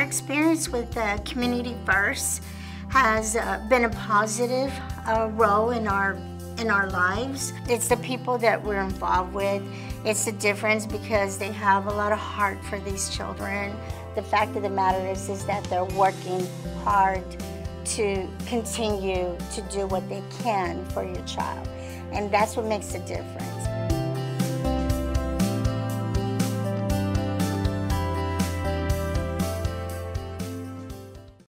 experience with Community First has been a positive role in our lives. It's the people that we're involved with. It's the difference because they have a lot of heart for these children. The fact of the matter is that they're working hard to continue to do what they can for your child. And that's what makes a difference.